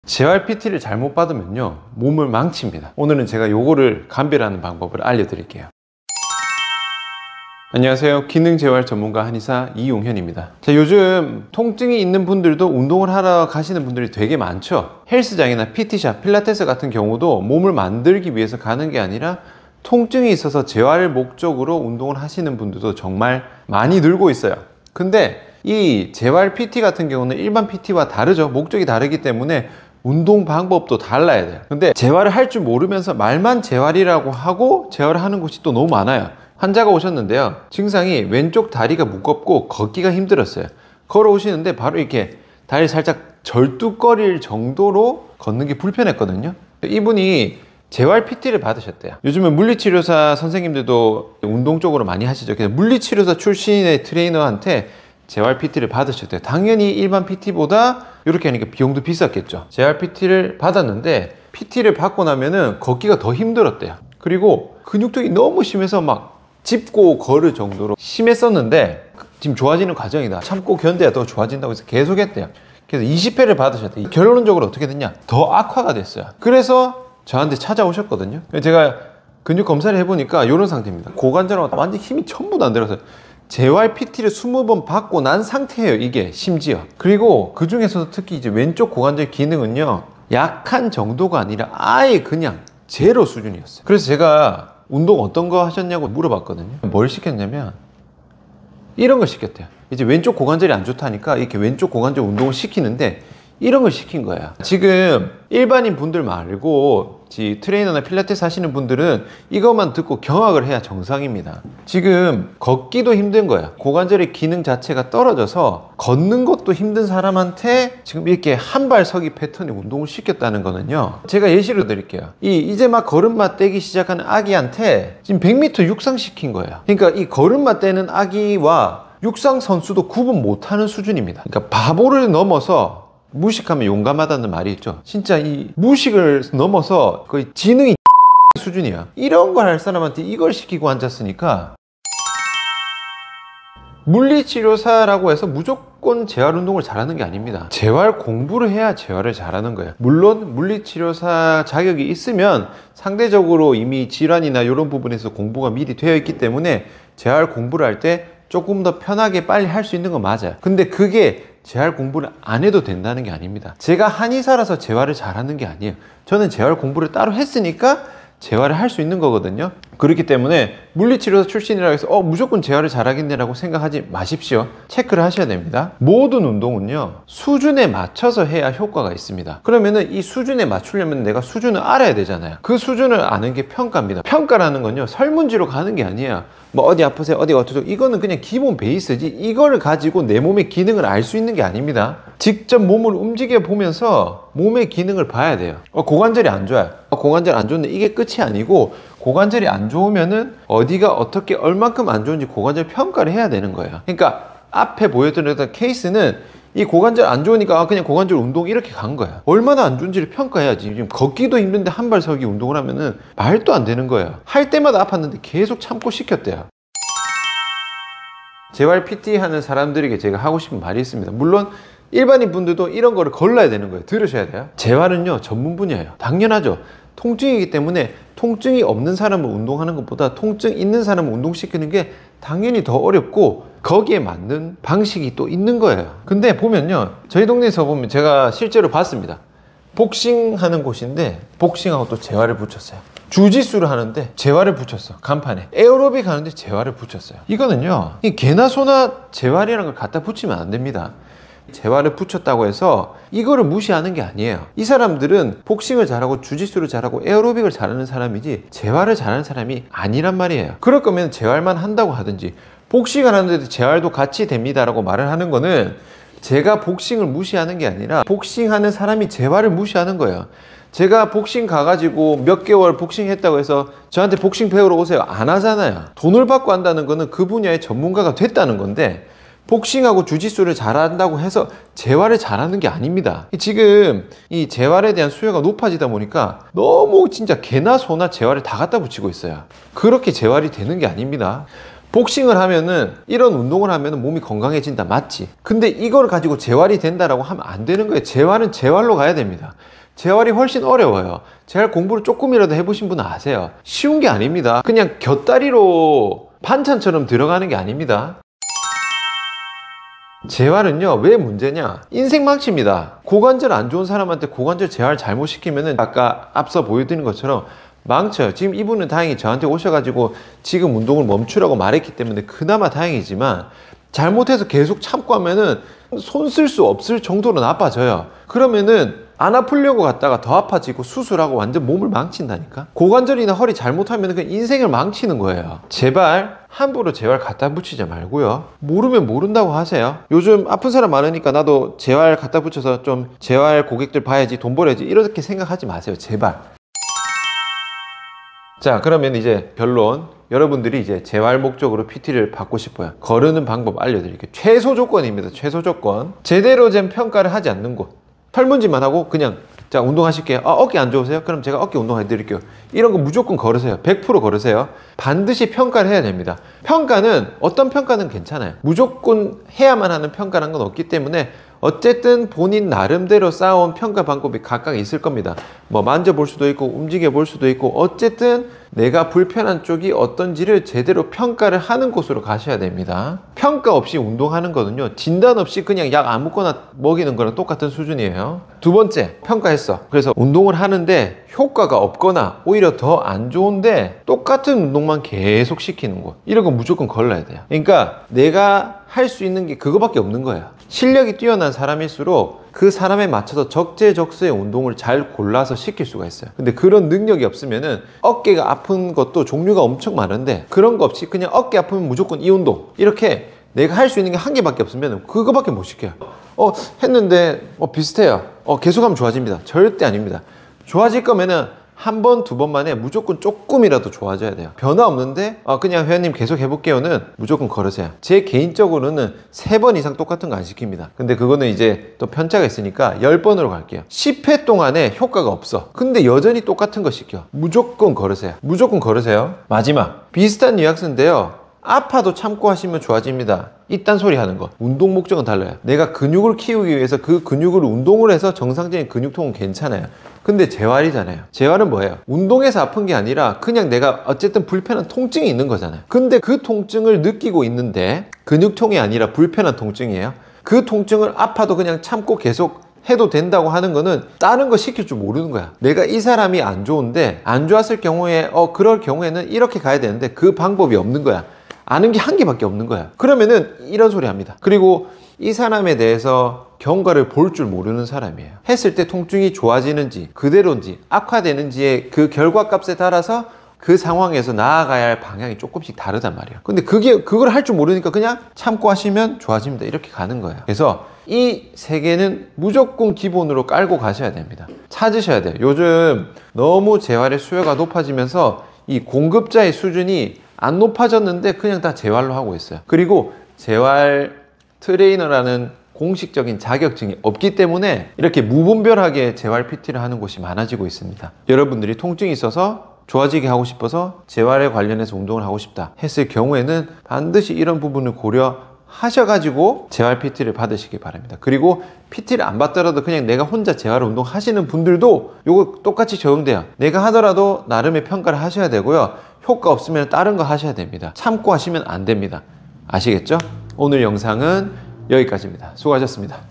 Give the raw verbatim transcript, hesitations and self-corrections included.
재활 피티를 잘못 받으면요 몸을 망칩니다. 오늘은 제가 요거를 감별하는 방법을 알려드릴게요. 안녕하세요. 기능재활 전문가 한의사 이용현입니다. 자, 요즘 통증이 있는 분들도 운동을 하러 가시는 분들이 되게 많죠. 헬스장이나 피티샵, 필라테스 같은 경우도 몸을 만들기 위해서 가는 게 아니라 통증이 있어서 재활 목적으로 운동을 하시는 분들도 정말 많이 늘고 있어요. 근데 이 재활 피티 같은 경우는 일반 피티와 다르죠. 목적이 다르기 때문에 운동 방법도 달라야 돼요. 근데 재활을 할 줄 모르면서 말만 재활이라고 하고 재활을 하는 곳이 또 너무 많아요. 환자가 오셨는데요, 증상이 왼쪽 다리가 무겁고 걷기가 힘들었어요. 걸어오시는데 바로 이렇게 다리 살짝 절뚝거릴 정도로 걷는 게 불편했거든요. 이분이 재활 피티를 받으셨대요. 요즘은 물리치료사 선생님들도 운동 쪽으로 많이 하시죠. 그래서 물리치료사 출신의 트레이너한테 재활 피티를 받으셨대요. 당연히 일반 피티보다 이렇게 하니까 비용도 비쌌겠죠. 재활 피티를 받았는데 피티를 받고 나면은 걷기가 더 힘들었대요. 그리고 근육통이 너무 심해서 막 짚고 걸을 정도로 심했었는데 지금 좋아지는 과정이다, 참고 견뎌야 더 좋아진다고 해서 계속 했대요. 그래서 이십 회를 받으셨대요. 결론적으로 어떻게 됐냐, 더 악화가 됐어요. 그래서 저한테 찾아오셨거든요. 제가 근육 검사를 해보니까 이런 상태입니다. 고관절하고 완전 힘이 전부 다 안 들어서요. 재활 피티를 스무 번 받고 난 상태예요, 이게 심지어. 그리고 그 중에서도 특히 이제 왼쪽 고관절 기능은요, 약한 정도가 아니라 아예 그냥 제로 수준이었어요. 그래서 제가 운동 어떤 거 하셨냐고 물어봤거든요. 뭘 시켰냐면 이런 걸 시켰대요. 이제 왼쪽 고관절이 안 좋다니까 이렇게 왼쪽 고관절 운동을 시키는데 이런 걸 시킨 거예요. 지금 일반인 분들 말고 트레이너나 필라테스 하시는 분들은 이것만 듣고 경악을 해야 정상입니다. 지금 걷기도 힘든 거예요. 고관절의 기능 자체가 떨어져서 걷는 것도 힘든 사람한테 지금 이렇게 한 발 서기 패턴의 운동을 시켰다는 거는요, 제가 예시로 드릴게요. 이 이제 막 걸음마 떼기 시작하는 아기한테 지금 백 미터 육상시킨 거예요. 그러니까 이 걸음마 떼는 아기와 육상 선수도 구분 못하는 수준입니다. 그러니까 바보를 넘어서 무식하면 용감하다는 말이 있죠. 진짜 이 무식을 넘어서 거의 지능이 수준이야. 이런 걸 할 사람한테 이걸 시키고 앉았으니까, 물리치료사라고 해서 무조건 재활 운동을 잘하는 게 아닙니다. 재활 공부를 해야 재활을 잘하는 거예요. 물론 물리치료사 자격이 있으면 상대적으로 이미 질환이나 이런 부분에서 공부가 미리 되어 있기 때문에 재활 공부를 할 때 조금 더 편하게 빨리 할 수 있는 건 맞아요. 근데 그게 재활 공부를 안 해도 된다는 게 아닙니다. 제가 한의사라서 재활을 잘하는 게 아니에요. 저는 재활 공부를 따로 했으니까 재활을 할 수 있는 거거든요. 그렇기 때문에 물리치료사 출신이라고 해서 어 무조건 재활을 잘하겠네라고 생각하지 마십시오. 체크를 하셔야 됩니다. 모든 운동은요, 수준에 맞춰서 해야 효과가 있습니다. 그러면은 이 수준에 맞추려면 내가 수준을 알아야 되잖아요. 그 수준을 아는 게 평가입니다. 평가라는 건요, 설문지로 가는 게 아니에요. 뭐 어디 아프세요, 어디가 어떠죠, 이거는 그냥 기본 베이스지, 이거를 가지고 내 몸의 기능을 알 수 있는 게 아닙니다. 직접 몸을 움직여 보면서 몸의 기능을 봐야 돼요. 어, 고관절이 안 좋아요. 어, 고관절 안 좋은데 이게 끝이 아니고, 고관절이 안 좋으면은 어디가 어떻게 얼만큼 안 좋은지 고관절 평가를 해야 되는 거예요. 그러니까 앞에 보여드렸던 케이스는 이 고관절 안 좋으니까 그냥 고관절 운동 이렇게 간 거야. 얼마나 안 좋은지를 평가해야지. 지금 걷기도 힘든데 한 발 서기 운동을 하면은 말도 안 되는 거예요. 할 때마다 아팠는데 계속 참고 시켰대요. 재활 피티 하는 사람들에게 제가 하고 싶은 말이 있습니다. 물론 일반인 분들도 이런 거를 걸러야 되는 거예요. 들으셔야 돼요. 재활은요, 전문 분야예요. 당연하죠. 통증이기 때문에 통증이 없는 사람을 운동하는 것보다 통증 있는 사람을 운동시키는 게 당연히 더 어렵고 거기에 맞는 방식이 또 있는 거예요. 근데 보면요, 저희 동네에서 보면 제가 실제로 봤습니다. 복싱하는 곳인데 복싱하고 또 재활을 붙였어요. 주짓수를 하는데 재활을 붙였어. 간판에 에어로빅 하는데 재활을 붙였어요. 이거는요, 이 개나 소나 재활이라는 걸 갖다 붙이면 안 됩니다. 재활을 붙였다고 해서 이거를 무시하는 게 아니에요. 이 사람들은 복싱을 잘하고 주짓수를 잘하고 에어로빅을 잘하는 사람이지 재활을 잘하는 사람이 아니란 말이에요. 그럴 거면 재활만 한다고 하든지, 복싱을 하는데도 재활도 같이 됩니다 라고 말을 하는 거는 제가 복싱을 무시하는 게 아니라 복싱하는 사람이 재활을 무시하는 거예요. 제가 복싱 가가지고 몇 개월 복싱 했다고 해서 저한테 복싱 배우러 오세요 안 하잖아요. 돈을 받고 한다는 거는 그 분야의 전문가가 됐다는 건데, 복싱하고 주짓수를 잘한다고 해서 재활을 잘하는 게 아닙니다. 지금 이 재활에 대한 수요가 높아지다 보니까 너무 진짜 개나 소나 재활을 다 갖다 붙이고 있어요. 그렇게 재활이 되는 게 아닙니다. 복싱을 하면은 이런 운동을 하면은 몸이 건강해진다, 맞지? 근데 이걸 가지고 재활이 된다라고 하면 안 되는 거예요. 재활은 재활로 가야 됩니다. 재활이 훨씬 어려워요. 재활 공부를 조금이라도 해보신 분은 아세요. 쉬운 게 아닙니다. 그냥 곁다리로 반찬처럼 들어가는 게 아닙니다. 재활은요, 왜 문제냐? 인생 망칩니다. 고관절 안 좋은 사람한테 고관절 재활 잘못 시키면은 아까 앞서 보여드린 것처럼 망쳐요. 지금 이분은 다행히 저한테 오셔가지고 지금 운동을 멈추라고 말했기 때문에 그나마 다행이지만, 잘못해서 계속 참고 하면은 손 쓸 수 없을 정도로 나빠져요. 그러면은 안 아프려고 갔다가 더 아파지고 수술하고 완전 몸을 망친다니까. 고관절이나 허리 잘못하면 그냥 인생을 망치는 거예요. 제발 함부로 재활 갖다 붙이지 말고요. 모르면 모른다고 하세요. 요즘 아픈 사람 많으니까 나도 재활 갖다 붙여서 좀 재활 고객들 봐야지, 돈 벌어야지, 이렇게 생각하지 마세요. 제발. 자, 그러면 이제 결론. 여러분들이 이제 재활 목적으로 피티를 받고 싶어요. 거르는 방법 알려드릴게요. 최소 조건입니다. 최소 조건. 제대로 된 평가를 하지 않는 곳. 설문지만 하고 그냥 자, 운동하실게요. 아, 어깨 안 좋으세요? 그럼 제가 어깨 운동해 드릴게요. 이런 거 무조건 걸으세요. 백 퍼센트 걸으세요. 반드시 평가를 해야 됩니다. 평가는, 어떤 평가는 괜찮아요. 무조건 해야만 하는 평가라는 건 없기 때문에 어쨌든 본인 나름대로 쌓아온 평가 방법이 각각 있을 겁니다. 뭐 만져볼 수도 있고 움직여 볼 수도 있고, 어쨌든 내가 불편한 쪽이 어떤지를 제대로 평가를 하는 곳으로 가셔야 됩니다. 평가 없이 운동하는 거는요, 진단 없이 그냥 약 아무거나 먹이는 거랑 똑같은 수준이에요. 두 번째, 평가했어. 그래서 운동을 하는데 효과가 없거나 오히려 더 안 좋은데 똑같은 운동만 계속 시키는 곳, 이런 거 무조건 걸러야 돼요. 그러니까 내가 할 수 있는 게 그거밖에 없는 거예요. 실력이 뛰어난 사람일수록 그 사람에 맞춰서 적재적소의 운동을 잘 골라서 시킬 수가 있어요. 근데 그런 능력이 없으면은 어깨가 아픈 것도 종류가 엄청 많은데 그런 거 없이 그냥 어깨 아프면 무조건 이 운동, 이렇게 내가 할 수 있는 게 한 개밖에 없으면 그거밖에 못 시켜요. 어 했는데 어 비슷해요. 어 계속하면 좋아집니다. 절대 아닙니다. 좋아질 거면은 한 번, 두 번 만에 무조건 조금이라도 좋아져야 돼요. 변화 없는데 어, 그냥 회원님 계속 해볼게요는 무조건 걸으세요. 제 개인적으로는 세 번 이상 똑같은 거 안 시킵니다. 근데 그거는 이제 또 편차가 있으니까 열 번으로 갈게요. 십 회 동안에 효과가 없어. 근데 여전히 똑같은 거 시켜. 무조건 걸으세요. 무조건 걸으세요. 마지막, 비슷한 뉘앙스인데요. 아파도 참고 하시면 좋아집니다. 이딴 소리 하는 거. 운동 목적은 달라요. 내가 근육을 키우기 위해서 그 근육을 운동을 해서 정상적인 근육통은 괜찮아요. 근데 재활이잖아요. 재활은 뭐예요? 운동해서 아픈 게 아니라 그냥 내가 어쨌든 불편한 통증이 있는 거잖아요. 근데 그 통증을 느끼고 있는데 근육통이 아니라 불편한 통증이에요. 그 통증을 아파도 그냥 참고 계속 해도 된다고 하는 거는 다른 거 시킬 줄 모르는 거야. 내가 이 사람이 안 좋은데, 안 좋았을 경우에 어 그럴 경우에는 이렇게 가야 되는데 그 방법이 없는 거야. 아는 게 한 개밖에 없는 거야. 그러면은 이런 소리 합니다. 그리고 이 사람에 대해서 경과를 볼 줄 모르는 사람이에요. 했을 때 통증이 좋아지는지 그대로인지 악화되는지의 그 결과값에 따라서 그 상황에서 나아가야 할 방향이 조금씩 다르단 말이에요. 근데 그게 그걸 할 줄 모르니까 그냥 참고 하시면 좋아집니다, 이렇게 가는 거예요. 그래서 이 세 개는 무조건 기본으로 깔고 가셔야 됩니다. 찾으셔야 돼요. 요즘 너무 재활의 수요가 높아지면서 이 공급자의 수준이 안 높아졌는데 그냥 다 재활로 하고 있어요. 그리고 재활 트레이너라는 공식적인 자격증이 없기 때문에 이렇게 무분별하게 재활 피티를 하는 곳이 많아지고 있습니다. 여러분들이 통증이 있어서 좋아지게 하고 싶어서 재활에 관련해서 운동을 하고 싶다 했을 경우에는 반드시 이런 부분을 고려하셔가지고 재활 피티를 받으시기 바랍니다. 그리고 피티를 안 받더라도 그냥 내가 혼자 재활 운동 하시는 분들도 이거 똑같이 적용돼요. 내가 하더라도 나름의 평가를 하셔야 되고요. 효과 없으면 다른 거 하셔야 됩니다. 참고 하시면 안 됩니다. 아시겠죠? 오늘 영상은 여기까지입니다. 수고하셨습니다.